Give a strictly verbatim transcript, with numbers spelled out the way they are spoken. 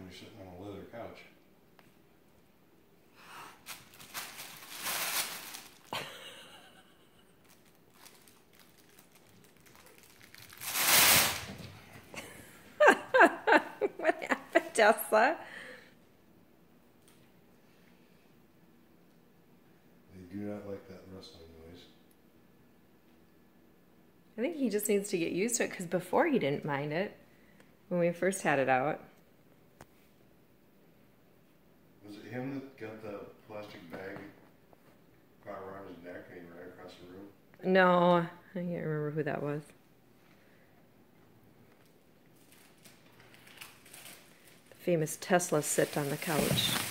you're sitting on a leather couch. What happened, Tesla? They do not like that rustling noise. I think he just needs to get used to it because before he didn't mind it when we first had it out. Was it him that got the plastic bag got around his neck and he ran across the room? No, I can't remember who that was. The famous Tesla sit on the couch.